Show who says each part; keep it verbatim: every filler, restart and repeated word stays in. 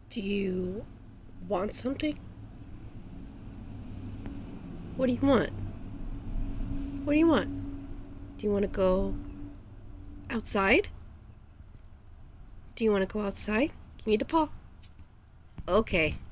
Speaker 1: Do you want something? What do you want? What do you want? Do you want to go outside? Do you want to go outside? Give me the paw. Okay.